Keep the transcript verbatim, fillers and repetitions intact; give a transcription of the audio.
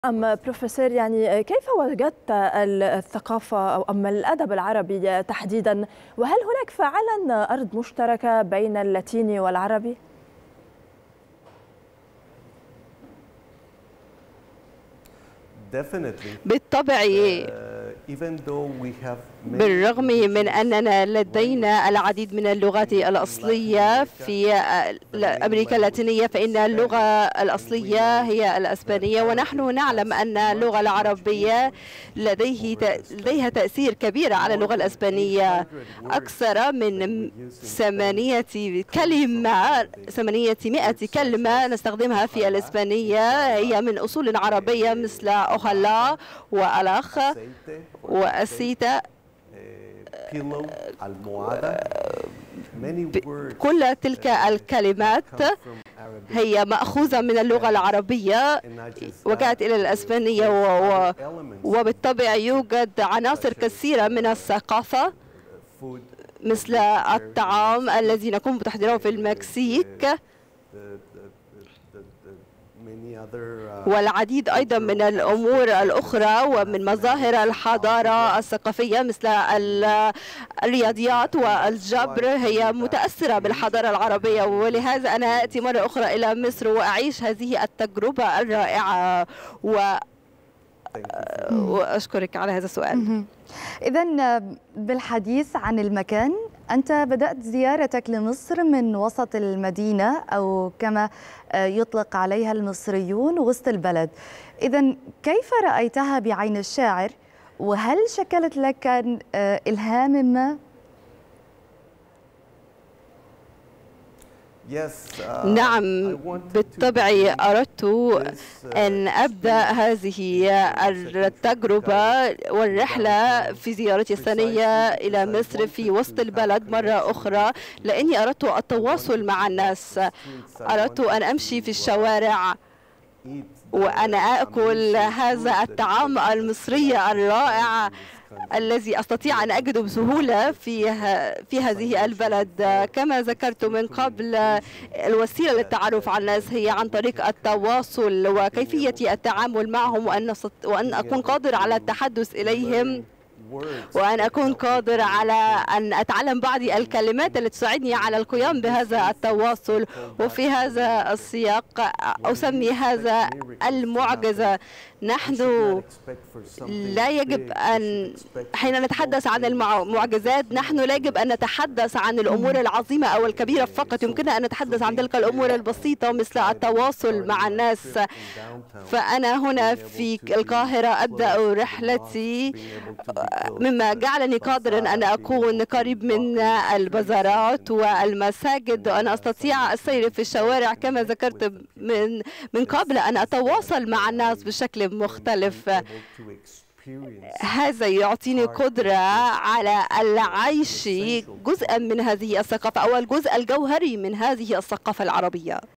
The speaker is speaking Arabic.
أم بروفيسور، يعني كيف وجدت الثقافة أو أما الأدب العربي تحديدا، وهل هناك فعلا أرض مشتركة بين اللاتيني والعربي؟ بالطبع، بالرغم من أننا لدينا العديد من اللغات الأصلية في أمريكا اللاتينية، فإن اللغة الأصلية هي الأسبانية، ونحن نعلم أن اللغة العربية لديه لديها تأثير كبير على اللغة الأسبانية. أكثر من ثمانية كلمة ثمانمائة كلمة نستخدمها في الإسبانية هي من أصول عربية، مثل أوهلا وألاخ وأسيتا. كل تلك الكلمات هي مأخوذة من اللغة العربية وجاءت إلى الإسبانية، وبالطبع يوجد عناصر كثيرة من الثقافة مثل الطعام الذي نقوم بتحضيره في المكسيك، والعديد أيضا من الأمور الأخرى ومن مظاهر الحضارة الثقافية مثل الرياضيات والجبر هي متأثرة بالحضارة العربية. ولهذا أنا آتي مرة أخرى إلى مصر وأعيش هذه التجربة الرائعة، و وأشكرك على هذا السؤال. إذن بالحديث عن المكان، أنت بدأت زيارتك لمصر من وسط المدينة، أو كما يطلق عليها المصريون وسط البلد. إذن كيف رأيتها بعين الشاعر، وهل شكلت لك إلهام ما؟ نعم، بالطبع أردت أن أبدأ هذه التجربة والرحلة في زيارتي الثانية إلى مصر في وسط البلد مرة أخرى، لأني أردت التواصل مع الناس. أردت أن أمشي في الشوارع وأنا آكل هذا الطعام المصري الرائع الذي أستطيع أن أجده بسهولة في في هذه البلد. كما ذكرت من قبل، الوسيلة للتعرف على الناس هي عن طريق التواصل وكيفية التعامل معهم، وأن وأن أكون قادر على التحدث إليهم، وأن أكون قادر على أن أتعلم بعض الكلمات التي تساعدني على القيام بهذا التواصل. وفي هذا السياق أسمي هذا المعجزة. نحن لا يجب أن حين نتحدث عن المعجزات نحن لا يجب أن نتحدث عن الأمور العظيمة أو الكبيرة فقط، يمكننا أن نتحدث عن تلك الأمور البسيطة مثل التواصل مع الناس. فأنا هنا في القاهرة أبدأ رحلتي، مما جعلني قادرا أن أكون قريب من البازارات والمساجد، وأن أستطيع السير في الشوارع كما ذكرت من من قبل، أن أتواصل مع الناس بشكل مختلف. هذا يعطيني قدرة على العيش جزءا من هذه الثقافة، أو الجزء الجوهري من هذه الثقافة العربية.